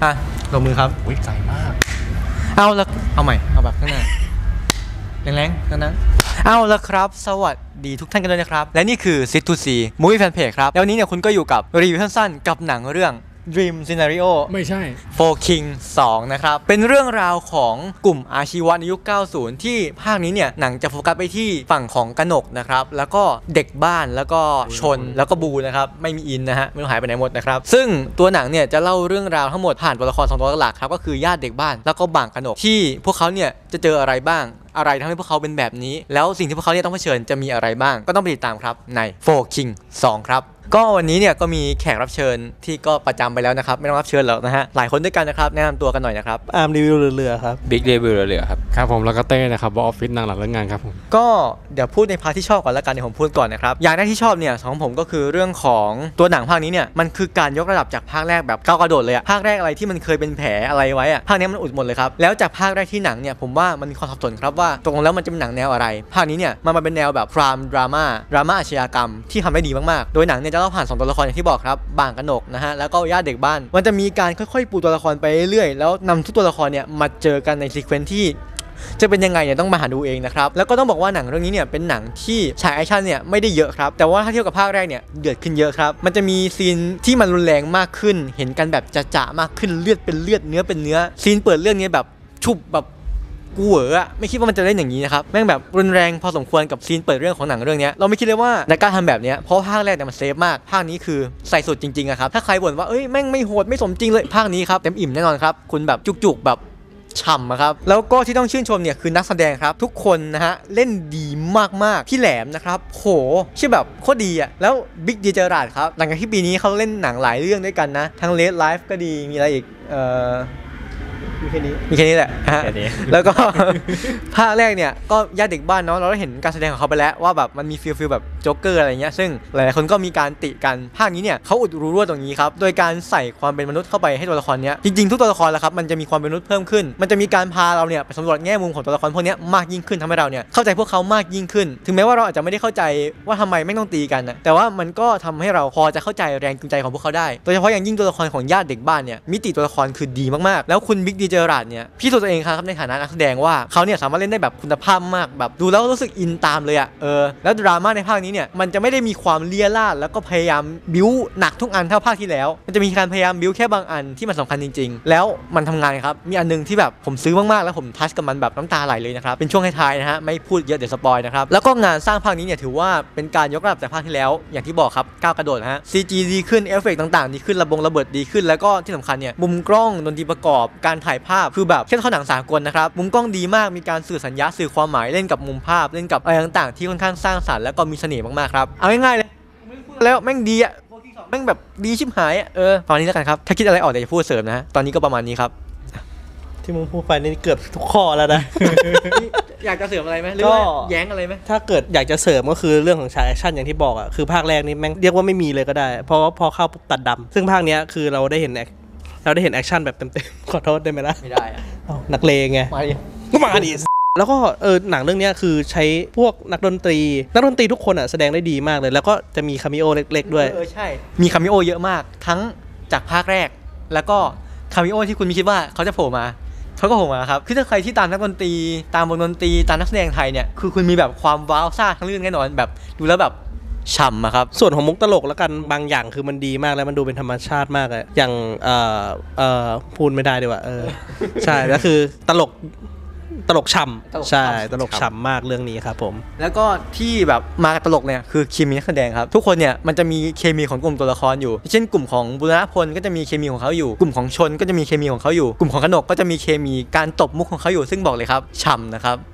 อ่ะลงมือครับวิ่งไกลมากเอาแล้วเอาใหม่เอาแบบข้างหน้าแรงๆนั้นเอาแล้วครับสวัสดีทุกท่านกันด้วยนะครับและนี่คือ Sit to See Movie Fan Page ครับแล้ววันนี้เนี่ยคุณก็อยู่กับรีวิวสั้นๆกับหนังเรื่อง Dream Scenario ไม่ใช่ Four King 2 นะครับเป็นเรื่องราวของกลุ่มอาชีวะในยุค 90 ที่ภาคนี้เนี่ยหนังจะโฟกัสไปที่ฝั่งของกนกนะครับแล้วก็เด็กบ้านแล้วก็ชนแล้วก็บูนะครับไม่มีอินนะฮะไม่ต้องหายไปไหนหมดนะครับซึ่งตัวหนังเนี่ยจะเล่าเรื่องราวทั้งหมดผ่านตัวละคร2ตัวหลักครับก็คือญาติเด็กบ้านแล้วก็บ่างกนกที่พวกเขาเนี่ยจะเจออะไรบ้างอะไรทำให้พวกเขาเป็นแบบนี้แล้วสิ่งที่พวกเขาเนี่ยต้องเผชิญจะมีอะไรบ้างก็ต้องไปติดตามครับใน Four King 2 ครับก็วันนี้เนี่ยก็มีแขกรับเชิญที่ก็ประจำไปแล้วนะครับไม่ต้องรับเชิญแล้วนะฮะหลายคนด้วยกันนะครับแนะนำตัวกันหน่อยนะครับอาร์มรีวิวเรือครับบิ๊กรีวิวเรือครับครับผมแล้วก็เต้นะครับบออฟฟิศนางหลักเรื่องงานครับผมก็เดี๋ยวพูดในพาร์ทที่ชอบก่อนแล้วกันเดี๋ยวผมพูดก่อนนะครับอย่างแรกที่ชอบเนี่ยของผมก็คือเรื่องของตัวหนังภาคนี้เนี่ยมันคือการยกระดับจากภาคแรกแบบก้าวกระโดดเลยอะภาคแรกอะไรที่มันเคยเป็นแผลอะไรไว้อะภาคนี้มันอุดหมดเลยครับแล้วจากภาคแรกที่หนังเนี่ยผมว่ามันมีความสับสนครับว่าตกลงแล้วมันจะเป็นหนังแนวอะไรภาคนี้เนี่ยมันมาเป็นแนวแบบครามดราม่าอาชญากรรมที่ทำได้ดีมากๆโดยหนังเนี่ยจะเล่าผ่าน2ตัวละครอย่างที่บอกครับบ่างกนกนะฮะแล้วก็ญาติเด็กบ้านมันจะมีการค่อยๆปูตัวละครไปเรื่อยๆแล้วนำทุกตัวละครเนี่ยมาเจอกันในซีเควนซ์ที่จะเป็นยังไงเนี่ยต้องมาหาดูเองนะครับแล้วก็ต้องบอกว่าหนังเรื่องนี้เนี่ยเป็นหนังที่ฉายแอคชั่นเนี่ยไม่ได้เยอะครับแต่ว่าถ้าเทียบกับภาคแรกเนี่ยเดือดขึ้นเยอะครับมันจะมีซีนที่มันรุนแรงมากขึ้นเห็นกันแบบจะๆมากขึ้นเลือดเป็นเลือดเนื้อเป็นเนื้อซีนเปิดเรื่องนี้แบบชุบแบบกูเหอะไม่คิดว่ามันจะเล่นอย่างนี้นะครับแม่งแบบรุนแรงพอสมควรกับซีนเปิดเรื่องของหนังเรื่องนี้เราไม่คิดเลยว่าในการทำแบบนี้เพราะภาคแรกเนี่ยมันเซฟมากภาคนี้คือใส่สุดจริงๆครับถ้าใครบ่นว่าเอ้ยแม่งไม่โหดไม่สมจริงเลยภาคนี้ครับเต็มอิ่มแน่นอนครับคุณแบบจุกๆแบบฉ่ำครับแล้วก็ที่ต้องชื่นชมเนี่ยคือนักแสดงครับทุกคนนะฮะเล่นดีมากๆพี่แหลมนะครับโหชื่อแบบโคตรดีอ่ะแล้วบิ๊กดีเจอราดครับหลังจากที่ปีนี้เขาเล่นหนังหลายเรื่องด้วยกันนะทั้ง Red Life ก็ดีมีอะไรอีกมีแค่นี้แหละฮะแล้วก็ ภาคแรกเนี่ยก็ญาติเด็กบ้านเนาะเราได้เห็นการแสดงของเขาไปแล้วว่าแบบมันมีฟีลแบบโจ๊กเกอร์อะไรเงี้ยซึ่งหลายๆคนก็มีการติกันภาคนี้เนี่ยเขาอุดรูรั่วตรงนี้ครับโดยการใส่ความเป็นมนุษย์เข้าไปให้ตัวละครเนี้ยจริงๆทุกตัวละครแหละครับมันจะมีความเป็นมนุษย์เพิ่มขึ้นมันจะมีการพาเราเนี่ยไปสำรวจแง่มุมของตัวละครพวกนี้มากยิ่งขึ้นทำให้เราเนี่ยเข้าใจพวกเขามากยิ่งขึ้นถึงแม้ว่าเราอาจจะไม่ได้เข้าใจว่าทำไมไม่ต้องตีกันนะแต่ว่ามันก็ทำให้เราพอจะเข้าใจแรงจูงใจของพวกเขาได้โดยเฉพาะอย่างยิ่งตัวละครของญาติเด็กบ้านเนี่ยมิติตัวละครคือดีมากๆแล้วคุณบิ๊กดีเจอราดเนี่ยพี่ตัวเองครับในฐานะนักแสดงว่าเขาเนี่ยสามารถเล่นได้แบบคุณภาพมากแบบดูแล้วรู้สึกอินตามเลยแล้วดราม่าในภาคนี้เนี่ยมันจะไม่ได้มีความเลี่ยราดแล้วก็พยายามบิ้วหนักทุกอันเท่าภาคที่แล้วมันจะมีการพยายามบิ้วแค่บางอันที่มันสำคัญจริงๆแล้วมันทำงานครับมีอันนึงที่แบบผมซื้อมากๆแล้วผมทัชกับมันแบบน้ำตาไหลเลยนะครับเป็นช่วงท้ายๆนะฮะไม่พูดเยอะเดี๋ยวสปอยนะครับแล้วก็งานสร้างภาคนี้เนี่ยถือว่าเป็นการยกระดับจากภาคที่แล้วอย่างที่บอกครับก้าวกระโดดฮะ CG ดีขึ้นเอฟเฟกต์ต่างๆดีขึ้นระเบิดดีขึ้นแล้วก็ที่สำคัญเนี่ยมุมกล้องดนตรีประกอบการถ่ายภาพคือแบบเทียบเท่าหนังสากลนะครับมุมกล้องดีมากมีการสื่อสัญญาสื่อความหมายเล่นกับมุมภาพเล่นกับอะไรต่างๆที่ค่อนข้างสร้างสรรค์แล้วก็มีเสน่ห์มากๆครับเอาง่ายๆเลยไม่พูดแล้วแม่งดีอ่ะแม่งแบบดีชิบหายตอนนี้แล้วกันครับถ้าคิดอะไรออกเดี๋ยวจะพูดเสริมนะตอนนี้ก็ประมาณนี้ครับที่มึงพูดไปนี่เกือบทุกข้อแล้วนะอยากจะเสริมอะไรไหมหรือว่าแย้งอะไรไหมถ้าเกิดอยากจะเสริมก็คือเรื่องของฉากแอคชั่นอย่างที่บอกอ่ะคือภาคแรกนี่แม่งเรียกว่าไม่มีเลยก็ได้เพราะว่าพอเข้าตัดดำซึ่งภาคเนี้ยคือเราได้เห็นแอคชั่นแบบเต็มๆขอโทษได้ไหมล่ะไม่ได้นักเลงไงก็มาดิแล้วก็หนังเรื่องนี้คือใช้พวกนักดนตรีทุกคนอ่ะแสดงได้ดีมากเลยแล้วก็จะมีคาเมโอเล็กๆด้วยใช่มีคาเมโอเยอะมากทั้งจากภาคแรกแล้วก็คาเมโอที่คุณไม่คิดว่าเขาจะโผล่มาเขาก็โผล่มาครับคือถ้าใครที่ตามนักดนตรีตามวงดนตรีตามนักแสดงไทยเนี่ยคือคุณมีแบบความว้าวซ่าทั้งเรื่องแน่นอนแบบดูแล้วแบบฉ่ำครับส่วนของมุกตลกแล้วกันบางอย่างคือมันดีมากแล้วมันดูเป็นธรรมชาติมากเลยอย่างพูดไม่ได้ดีกว่าใช่แล้วคือตลกฉ่ำใช่ตลกฉ่ำมากเรื่องนี้ครับผมแล้วก็ที่แบบมาตลกเนี่ยคือเคมีนักแสดงครับทุกคนเนี่ยมันจะมีเคมีของกลุ่มตัวละครอยู่เช่นกลุ่มของบุรณพลก็จะมีเคมีของเขาอยู่กลุ่มของชนก็จะมีเคมีของเขาอยู่กลุ่มของกนกก็จะมีเคมีการตบมุกของเขาอยู่ซึ่งบอกเลยครับฉ่ำนะครับ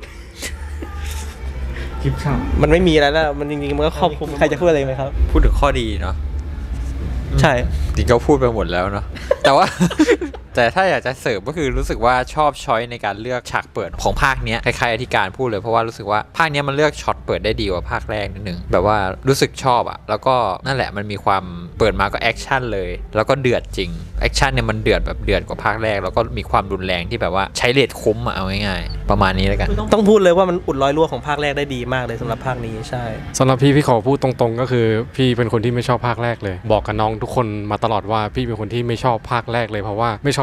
คลิปฉ่ำมันไม่มีแล้วมันจริงๆมันก็ครอบคลุมใครจะพูดอะไรไหมครับพูดถึงข้อดีเนาะใช่จริงก็พูดไปหมดแล้วเนาะแต่ว่า แต่ถ้าอยากจะเสริมก็คือรู้สึกว่าชอบช้อยในการเลือกฉากเปิดของภาคนี้คล้ายๆที่การพูดเลยเพราะว่ารู้สึกว่าภาคนี้มันเลือกช็อตเปิดได้ดีกว่าภาคแรกนิดนึงแบบว่ารู้สึกชอบอะแล้วก็นั่นแหละมันมีความเปิดมาก็แอคชั่นเลยแล้วก็เดือดจริงแอคชั่นเนี่ยมันเดือดแบบเดือดกว่าภาคแรกแล้วก็มีความรุนแรงที่แบบว่าใช้เรทคุ้มอะเอาง่ายๆประมาณนี้แล้วกันต้องพูดเลยว่ามันอุดรอยรั่วของภาคแรกได้ดีมากเลยสำหรับภาคนี้ใช่สำหรับพี่ขอพูดตรงๆก็คือพี่เป็นคนที่ไม่ชอบภาคแรกเลยบอกกับน้องทุกคนมาตลอดว่าพี่เป็นคนที่ไม่ชอบภาคแรกเลยเพราะว่าไม่ชอบ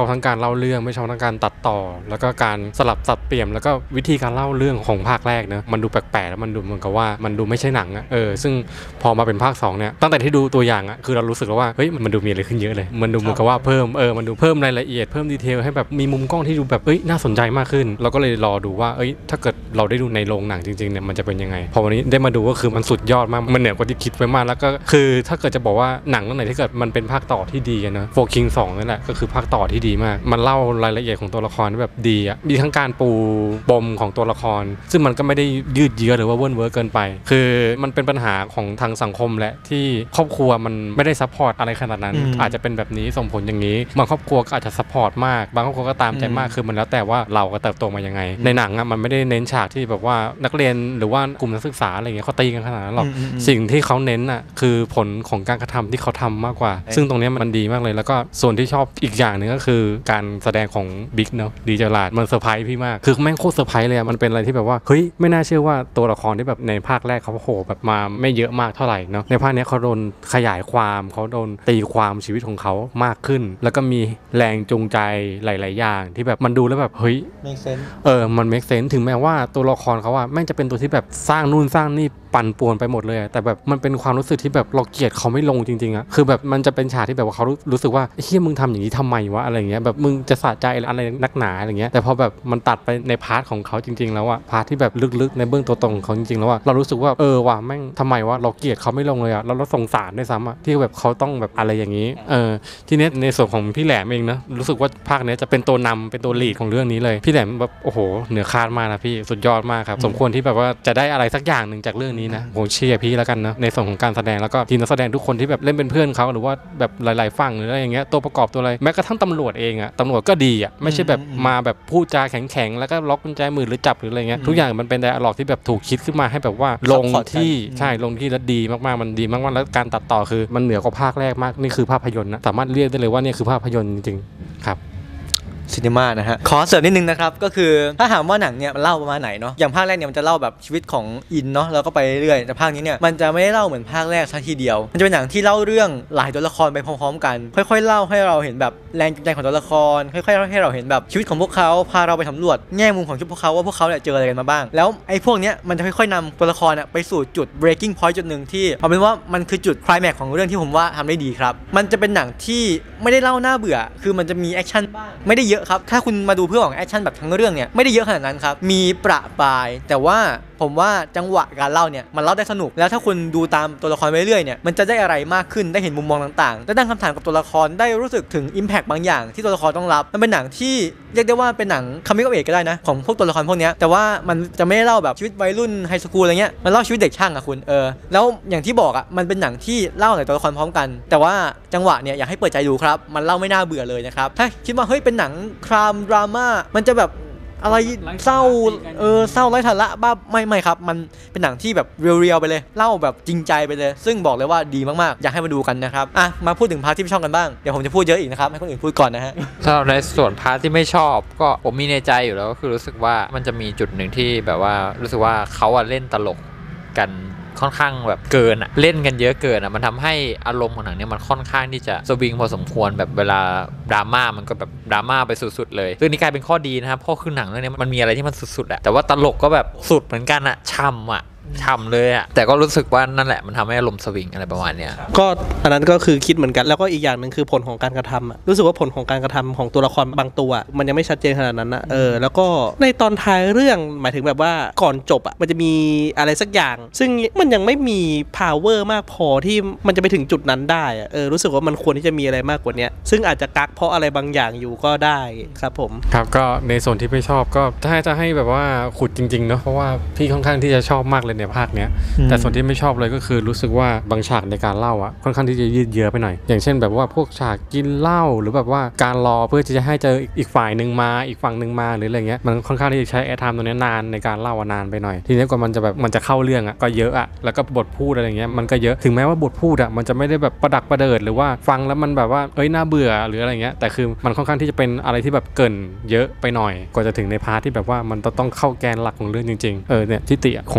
อบทั้งการเล่าเรื่องไม่ชอบทั้งการตัดต่อแล้วก็การสลับสับเปลี่ยนแล้วก็วิธีการเล่าเรื่องของภาคแรกเนอะมันดูแปลกๆแล้วมันดูเหมือนกับว่ามันดูไม่ใช่หนังอะซึ่งพอมาเป็นภาค2เนี่ยตั้งแต่ที่ดูตัวอย่างอะคือเรารู้สึกแล้วว่าเฮ้ยมันดูมีอะไรขึ้นเยอะเลยมันดูเหมือนกับว่าเพิ่มมันดูเพิ่มรายละเอียดเพิ่มดีเทลให้แบบมีมุมกล้องที่ดูแบบน่าสนใจมากขึ้นเราก็เลยรอดูว่าถ้าเกิดเราได้ดูในโรงหนังจริงๆเนี่ยมันจะเป็นยังไงพอวันนี้ได้มาดูก็คือมันสุดยอดมากมันเหนือกว่าที่คิดไว้มากแล้วก็คือถ้าเกิดจะบอกว่าหนังเรื่องไหนที่เกิดมันเป็นภาคต่อที่ดีนะโฟคิง2นั่นแหละก็คือภาคต่อที่ดีมากมันเล่ารายละเอียดของตัวละครแบบดีอ่ะมีทั้งการปูปมของตัวละครซึ่งมันก็ไม่ได้ยืดเยื้อหรือว่าเวิ้นเว้อเกินไปคือมันเป็นปัญหาของทางสังคมแหละที่ครอบครัวมันไม่ได้ซัพพอร์ตอะไรขนาดนั้นอาจจะเป็นแบบนี้ส่งผลอย่างนี้บางครอบครัวก็อาจจะซัพพอร์ตมากบางครอบครัวก็ตามใจมากคือมันแล้วแต่ว่าเราก็เติบโตมายังไงในหนังอ่ะมันไม่ได้เน้นฉากที่แบบว่านักเรียนหรือว่ากลุ่มนักศึกษาอะไรอย่างเงี้ยเขาตีกันขนาดนั้นหรอกสิ่งที่เขาเน้นอ่ะคือผลของการกระทำที่เขาทำมากกว่าซึ่งตรงนี้มันดีมากเลยแล้วก็ส่วนที่ชอบอีกอย่างนึงก็คือการแสดงของบิ๊กเนาะดีเจอราร์ดมันเซอร์ไพรส์พี่มากคือแม่งโคตรเซอร์ไพรส์เลยมันเป็นอะไรที่แบบว่าเฮ้ยไม่น่าเชื่อว่าตัวละครที่แบบในภาคแรกเขาโหแบบมาไม่เยอะมากเท่าไหร่เนาะในภาคนี้เขาโดนขยายความเขาโดนตีความชีวิตของเขามากขึ้นแล้วก็มีแรงจูงใจหลายๆอย่างที่แบบมันดูแล้วแบบเฮ้ย make sense มัน make sense ถึงแม้ว่าตัวละครเขาแม่งจะเป็นตัวที่แบบสร้างนู่นสร้างนี่ปั่นป่วนไปหมดเลยแต่แบบมันเป็นความรู้สึกที่แบบเราเกลียดเขาไม่ลงจริงๆอะคือแบบมันจะเป็นฉากที่แบบว่าเขารู้สึกว่าเฮียมึงทำอย่างนี้ทำไมวะอะไรเงี้ยแบบมึงจะสะใจอะไรนักหนาอะไรเงี้ยแต่พอแบบมันตัดไปในพาร์ทของเขาจริงๆแล้วอะพาร์ทที่แบบลึกๆในเบื้องตัวตนของเขาจริงๆแล้วอะเรารู้สึกว่าว่ะแม่งทำไมวะเราเกลียดเขาไม่ลงเลยอะเราสงสารด้วยซ้ำอะที่แบบเขาต้องแบบอะไรอย่างนี้ทีนี้ในส่วนของพี่แหลมเองนะรู้สึกว่าภาคนี้จะเป็นตัวนำเป็นตัวลีดของเรื่องนี้เลยพี่แหลมแบบโอ้โหเหนือคาดมากนะพี่สุดยอดมากครับสมควรที่แบบว่าจะได้อะไรสักอย่างนึงจากเรื่องนี้นะผมเชียร์พี่แล้วกันนะในส่วนของการแสดงแล้วก็ทีมนักแสดงทุกคนที่แบบเล่นเป็นเพื่อนเขาหรือว่าแบบหลายๆฝั่งหรืออะไรอย่างเงี้ยตัวประกอบตัวอะไรแม้กระทั่งตำรวจเองอะตำรวจก็ดีอะไม่ใช่แบบมาแบบพูดจาแข็งๆแล้วก็ล็อกกุญแจมือหรือจับหรืออะไรเงี้ยทุกอย่างมันเป็นไดอะล็อกที่แบบถูกคิดขึ้นมาให้แบบว่าลงที่ใช่ลงที่แล้วดีมากๆมันดีมากๆแล้วการตัดต่อคือมันเหนือกว่าภาคแรกมากนี่คือภาพยนตร์นะสามารถเรียกได้เลยว่านี่คือภาพยนตร์จริงๆครับซีนีมานะฮะขอเสริมนิดนึงนะครับก็คือถ้าถามว่าหนังเนี่ยมันเล่าประมาณไหนเนาะอย่างภาคแรกเนี่ยมันจะเล่าแบบชีวิตของอินเนาะแล้วก็ไปเรื่อยแต่ภาคนี้เนี่ยมันจะไม่ได้เล่าเหมือนภาคแรกซะทีเดียวมันจะเป็นหนังที่เล่าเรื่องหลายตัวละครไปพร้อมๆกันค่อยๆเล่าให้เราเห็นแบบแรงจูงใจของตัวละครค่อยๆเล่าให้เราเห็นแบบชีวิตของพวกเขาพาเราไปสำรวจแง่มุมของชีวิตพวกเขาว่าพวกเขาเนี่ยเจออะไรกันมาบ้างแล้วไอ้พวกเนี้ยมันจะค่อยๆนำตัวละครไปสู่จุด breaking point จุดหนึ่งที่เอาเป็นว่ามันคือจุด climax ของเรื่องที่ผมว่าทำได้ดีครับมันจะเป็นหนังที่ไม่ได้เล่าหน้าเบื่อคือมันจะมีแอคชั่นบ้างไม่ได้เยอะครับถ้าคุณมาดูเพื่อของแอคชั่นแบบทั้งเรื่องเนี่ยไม่ได้เยอะขนาดนั้นครับมีประปรายแต่ว่าผมว่าจังหวะการเล่าเนี่ยมันเล่าได้สนุกแล้วถ้าคุณดูตามตัวละครไปเรื่อยเนี่ยมันจะได้อะไรมากขึ้นได้เห็นมุมมองต่างๆได้ตั้งคำถามกับตัวละครได้รู้สึกถึง impact บางอย่างที่ตัวละครต้องรับมันเป็นหนังที่เรียกได้ว่าเป็นหนัง coming of age ก็ได้นะของพวกตัวละครพวกนี้แต่ว่ามันจะไม่ได้เล่าแบบชีวิตวัยรุ่นไฮสคูลอะไรเงี้ยมันเล่าชีวิตเด็กช่างอะคุณแล้วอย่างที่บอกอะมันเป็นหนังที่เล่าหลายตัวละครพร้อมกันแต่ว่าจังหวะเนี่ยอยากให้เปิดใจดูครับมันเล่าไม่น่าเบื่อเลยนะครับถ้าคิดว่าเฮ้ยเป็นหนังครามดราม่ามันจะแบบอะไรเศร้าเศร้าไร้สาระบ้าไม่ครับมันเป็นหนังที่แบบเรียวๆไปเลยเล่าแบบจริงใจไปเลยซึ่งบอกเลยว่าดีมากๆอยากให้มาดูกันนะครับมาพูดถึงพาร์ทที่ไม่ชอบกันบ้างเดี๋ยวผมจะพูดเยอะอีกนะครับให้คนอื่นพูดก่อนนะฮะสำหรับในส่วนพาร์ทที่ไม่ชอบก็ผมมีในใจอยู่แล้วก็คือรู้สึกว่ามันจะมีจุดหนึ่งที่แบบว่ารู้สึกว่าเขาเล่นตลกกันค่อนข้างแบบเกินเล่นกันเยอะเกินมันทำให้อารมณ์ของหนังเนี่ยมันค่อนข้างที่จะสวิงพอสมควรแบบเวลาดราม่ามันก็แบบดราม่าไปสุดๆเลยซึ่งนี่กลายเป็นข้อดีนะครับเพราะคือหนังเรื่องนี้มันมีอะไรที่มันสุดๆแต่ว่าตลกก็แบบสุดเหมือนกันช่ำเลยแต่ก็รู้สึกว่านั่นแหละมันทำให้อารมณ์สวิงอะไรประมาณเนี้ยก็อันนั้นก็คือคิดเหมือนกันแล้วก็อีกอย่างนึงคือผลของการกระทำรู้สึกว่าผลของการกระทำของตัวละครบางตัวมันยังไม่ชัดเจนขนาดนั้นนะแล้วก็ในตอนท้ายเรื่องหมายถึงแบบว่าก่อนจบมันจะมีอะไรสักอย่างซึ่งมันยังไม่มี power มากพอที่มันจะไปถึงจุดนั้นได้รู้สึกว่ามันควรที่จะมีอะไรมากกว่านี้ซึ่งอาจจะกักเพราะอะไรบางอย่างอยู่ก็ได้ครับผมครับก็ในส่วนที่ไม่ชอบก็ถ้าจะให้แบบว่าขุดจริงๆเนาะเพราะว่าพี่ค่อนข้างที่จะชอบมากเลยในภาคเนี้ยแต่ส่วนที่ไม่ชอบเลยก็คือรู้สึกว่าบางฉากในการเล่าค่อนข้างที่จะยืดเยื้อไปหน่อยอย่างเช่นแบบว่าพวกฉากกินเหล้าหรือแบบว่าการรอเพื่อที่จะให้เจออีกฝ่ายนึงมาอีกฝั่งนึงมาหรืออะไรเงี้ยมันค่อนข้างที่จะใช้แอร์ไทม์ตรงนี้นานในการเล่านานไปหน่อยทีนี้กว่ามันจะแบบมันจะเข้าเรื่องก็เยอะแล้วก็บทพูดอะไรเงี้ยมันก็เยอะถึงแม้ว่าบทพูดมันจะไม่ได้แบบประดักประเดิดหรือว่าฟังแล้วมันแบบว่าน่าเบื่อหรืออะไรเงี้ยแต่คือมันค่อนข้างที่จะเป็นอะไรที่แบบเกินเยอะไปหน่อยกว่าจะถึงในพาร์ทที่แบบว่ามันต้องเข้าแกนหลักของเรื่องจริงๆเนี่ยทิฏฐิของพี่มีแค่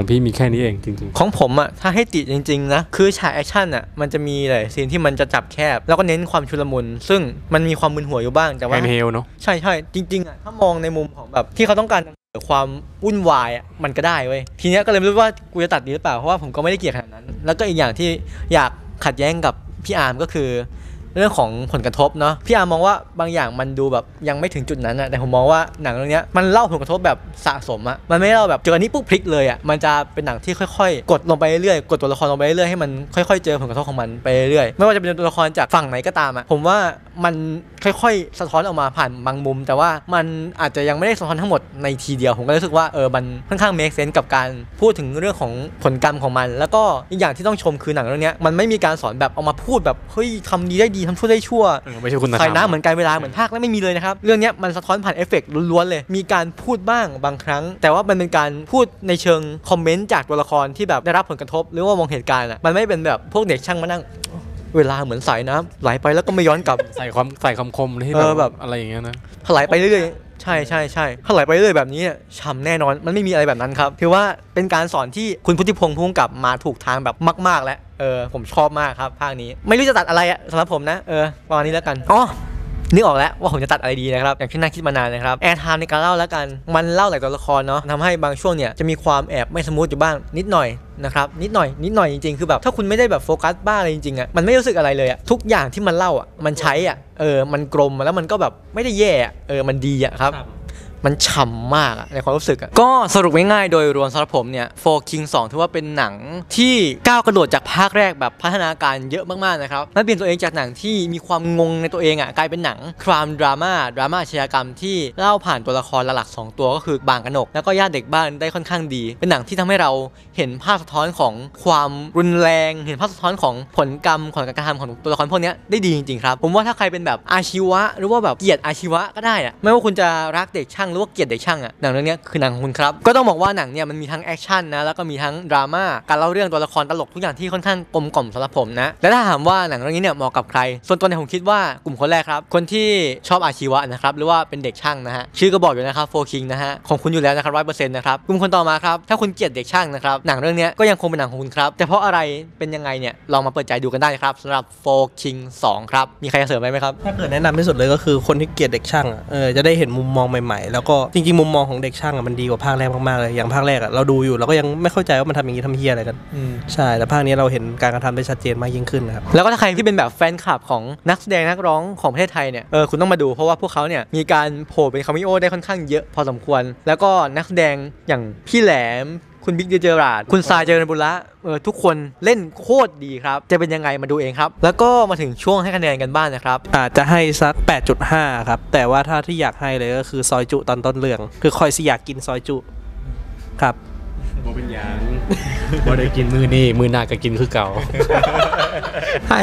ค่นี้เองจริงของผมอะถ้าให้ติจริงๆนะคือฉากแอคชั่นอะมันจะมีหลายซีนที่มันจะจับแคบแล้วก็เน้นความชุลมุนซึ่งมันมีความมึนหัวอยู่บ้างแต่ๆแฮว่านด์เฮลเนาะใช่จริงๆอะถ้ามองในมุมของแบบที่เขาต้องการความวุ่นวายอะมันก็ได้เว้ยทีเนี้ยก็เลยไม่รู้ว่ากูจะตัดดีหรือเปล่าเพราะว่าผมก็ไม่ได้เกลียดขนาดนั้นแล้วก็อีกอย่างที่อยากขัดแย้งกับพี่อาร์มก็คือเรื่องของผลกระทบเนาะพี่อาร์มมองว่าบางอย่างมันดูแบบยังไม่ถึงจุดนั้นอะแต่ผมมองว่าหนังเรื่องนี้มันเล่าผลกระทบแบบสะสมอะมันไม่เล่าแบบเจออันนี้ปุ๊บพลิกเลยอะมันจะเป็นหนังที่ค่อยๆกดลงไปเรื่อยๆกดตัวละครลงไปเรื่อยๆให้มันค่อยๆเจอผลกระทบของมันไปเรื่อยๆไม่ว่าจะเป็นตัวละครจากฝั่งไหนก็ตามอะผมว่ามันค่อยๆสะท้อนออกมาผ่านบางมุมแต่ว่ามันอาจจะยังไม่ได้สะท้อนทั้งหมดในทีเดียวผมก็รู้สึกว่ามันค่อนข้าง make sense กับการพูดถึงเรื่องของผลกรรมของมันแล้วก็อีกอย่างที่ต้องชมคือหนังเรื่องนี้มันไม่มีการสอนแบบเอามาพูดแบบเฮ้ยทำดีได้ดีทำชั่วได้ชั่วไม่ใช่คุณธรรมใส่น้ำเหมือนกันเวลาเหมือนภาคแล้วไม่มีเลยนะครับเรื่องนี้มันสะท้อนผ่านเอฟเฟกต์ล้วนๆเลยมีการพูดบ้างบางครั้งแต่ว่ามันเป็นการพูดในเชิงคอมเมนต์จากตัวละครที่แบบได้รับผลกระทบหรือว่ามองเหตุการณ์มันไม่เป็นแบบพวกเด็กช่างมานั่งเวลาเหมือนสายน้ำไหลไปแล้วก็ไม่ย้อนกลับใส่คำคมที่แบบอะไรอย่างเงี้ยนะไหลไปเรื่อยๆใช่ถ้าไหลไปเรื่อยแบบนี้ฉ่ำแน่นอนมันไม่มีอะไรแบบนั้นครับถือว่าเป็นการสอนที่คุณพุทธิพงษ์พุ่งกลับมาถูกทางแบบมากๆแล้วผมชอบมากครับภาคนี้ไม่รู้จะตัดอะไรสำหรับผมนะประมาณนี้แล้วกันนึกออกแล้วว่าผมจะตัดอะไรดีนะครับอย่างที่น่าคิดมานานนะครับแอร์ไทม์ในการเล่าแล้วกันมันเล่าหลายตัวละครเนาะทำให้บางช่วงเนี่ยจะมีความแอบไม่สมูทอยู่บ้างนิดหน่อยนะครับนิดหน่อยจริงๆคือแบบถ้าคุณไม่ได้แบบโฟกัสบ้าอะไรจริงๆมันไม่รู้สึกอะไรเลยทุกอย่างที่มันเล่ามันใช้มันกลมแล้วมันก็แบบไม่ได้แย่มันดีครับมันฉ่ำมากในความรู้สึกก็สรุปง่ายๆโดยรวมสำหรับผมเนี่ย4 King 2ถือว่าเป็นหนังที่ก้าวกระโดดจากภาคแรกแบบพัฒนาการเยอะมากๆนะครับและเปลี่ยนตัวเองจากหนังที่มีความงงในตัวเองกลายเป็นหนังครามดราม่าอาชญากรรมที่เล่าผ่านตัวละครหลัก2ตัวก็คือบางกนกแล้วก็ญาติเด็กบ้านได้ค่อนข้างดีเป็นหนังที่ทำให้เราเห็นภาพสะท้อนของความรุนแรงเห็นภาพสะท้อนของผลกรรมของการกระทำของตัวละครพวกนี้ได้ดีจริงๆครับผมว่าถ้าใครเป็นแบบอาชีวะหรือว่าแบบเกลียดอาชีวะก็ได้ไม่ว่าคุณจะรักเด็กช่างหรือว่าเกลียดเด็กช่างหนังเรื่องนี้คือหนังของคุณครับก็ต้องบอกว่าหนังเนี่ยมันมีทั้งแอคชั่นนะแล้วก็มีทั้งดราม่าการเล่าเรื่องตัวละครตลกทุกอย่างที่ค่อนข้างกลมกล่อมสำหรับผมนะและถ้าถามว่าหนังเรื่องนี้เนี่ยเหมาะกับใครส่วนตัวเนี่ยผมคิดว่ากลุ่มคนแรกครับคนที่ชอบอาชีวะนะครับหรือว่าเป็นเด็กช่างนะฮะชื่อก็บอกอยู่นะครับ4 King นะฮะของคุณอยู่แล้วนะครับ 100% นะครับกลุ่มคนต่อมาครับถ้าคุณเกลียดเด็กช่างนะครับหนังเรื่องนี้ก็ยังคงเป็นหนังของคุณครับแต่เพราะอะไรเป็นยังไงเนี่ยลองมาเปิดใจดูกันได้ครับสำหรับ4 King 2ครับมีใครจะเสริมไหมครับถ้าเกิดแนะนำที่สุดเลยก็คือคนที่เกลียดเด็กช่างจะได้เห็นมุมมองใหม่ๆแล้วก็จริงๆมุมมองของเด็กช่างมันดีกว่าภาคแรกมากๆเลยอย่างภาคแรกเราดูอยู่เราก็ยังไม่เข้าใจว่ามันทำอย่างนี้ทำเฮียอะไรกันใช่แต่ภาคนี้เราเห็นการกระทำได้ชัดเจนมากยิ่งขึ้นนะครับแล้วก็ถ้าใครที่เป็นแบบแฟนคลับของนักแสดงนักร้องของประเทศไทยเนี่ยคุณต้องมาดูเพราะว่าพวกเขาเนี่ยมีการโผล่เป็นคาเมโอได้ค่อนข้างเยอะพอสมควรแล้วก็นักแสดงอย่างพี่แหลมคุณบิ๊กเจอราร์ดคุณทรายเจริญบุญละทุกคนเล่นโคตรดีครับจะเป็นยังไงมาดูเองครับแล้วก็มาถึงช่วงให้คะแนนกันบ้างนะครับอาจจะให้สัก 8.5 ครับแต่ว่าถ้าที่อยากให้เลยก็คือซอยจุตอนต้นเรื่องคือคอยสิอยากกินซอยจุครับบ่เป็นหยังบ่ได้กินมือนี่มือหน้าก็กินคือเก่าให้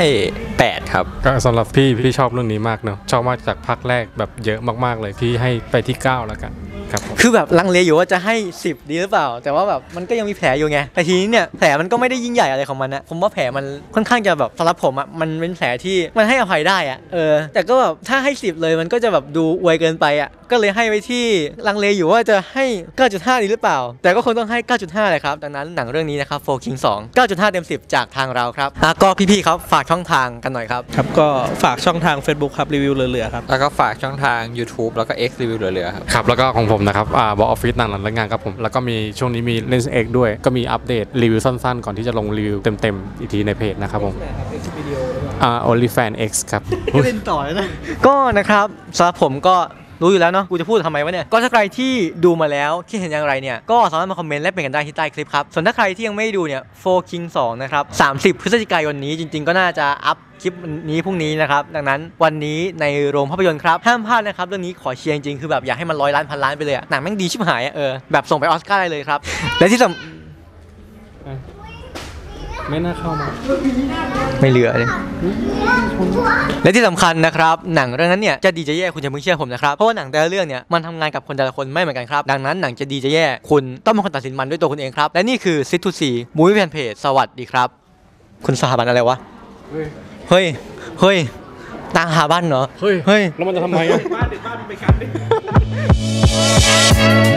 8ครับก็สำหรับพี่ชอบเรื่องนี้มากเนาะชอบมากจากภาคแรกแบบเยอะมากๆเลยพี่ให้ไปที่9แล้วกันคือแบบลังเลอยู่ว่าจะให้10ดีหรือเปล่าแต่ว่าแบบมันก็ยังมีแผลอยู่ไงแต่ทีนี้เนี่ยแผลมันก็ไม่ได้ยิ่งใหญ่อะไรของมันนะผมว่าแผลมันค่อนข้างจะแบบสำหรับผมมันเป็นแผลที่มันให้อภัยได้แต่ก็แบบถ้าให้10เลยมันก็จะแบบดูอวยเกินไปก็เลยให้ไว้ที่ลังเลอยู่ว่าจะให้ 9.5 ดีหรือเปล่าแต่ก็คงต้องให้ 9.5 เลยครับดังนั้นหนังเรื่องนี้นะครับ4 King 2 9.5 เต็ม 10จากทางเราครับก็พี่ๆครับฝากช่องทางกันหน่อยครับครับก็ฝากช่องทาง Facebook ครับรีวิวเหลือๆครับแล้วก็ฝากช่องทาง YouTube แล้วก็ X รีวิวเหลือๆครับแล้วก็ของผมนะครับบออฟฟิศหนังหลังงานครับผมแล้วก็มีช่วงนี้มีเล่น X ด้วยก็มีอัปเดตรีวิวสั้นๆก่อนที่จะลงรีวิวเต็มๆอีกทีในเพจนะครับผมOnlyFans X ครับเล่นต่อเลยนะก็นะครับสำหรับผมก็รู้อยู่แล้วเนาะกูจะพูดทำไมวะเนี่ยก็ถ้าใครที่ดูมาแล้วคิดเห็นอย่างไรเนี่ยก็สามารถมาคอมเมนต์และเป็นกันได้ที่ใต้คลิปครับส่วนถ้าใครที่ยังไม่ดูเนี่ย4 King 2นะครับ30 พฤศจิกายนนี้จริงๆก็น่าจะอัพคลิปนี้พรุ่งนี้นะครับดังนั้นวันนี้ในโรงภาพยนตร์ครับห้ามพลาดนะครับเรื่องนี้ขอเชียร์จริงๆคือแบบอยากให้มัน100 ล้านพันล้านไปเลยหนังแม่งดีชิบหายแบบส่งไปออสการ์ได้เลยครับและที่ไม่น่าเข้ามาไม่เหลือเลยและที่สำคัญนะครับหนังเรื่องนั้นเนี่ยจะดีจะแย่คุณจะเพิ่งเชื่อผมนะครับเพราะว่าหนังแต่ละเรื่องเนี่ยมันทำงานกับคนแต่ละคนไม่เหมือนกันครับดังนั้นหนังจะดีจะแย่คุณต้องเป็นคนตัดสินมันด้วยตัวคุณเองครับและนี่คือซิททูซีมูฟวี่แฟนเพจสวัสดีครับคุณสถาบันอะไรวะเฮ้ยต่างหาบ้านเหรอเฮ้ยแล้วมันจะทำไมเด็กบ้านไปกันดิ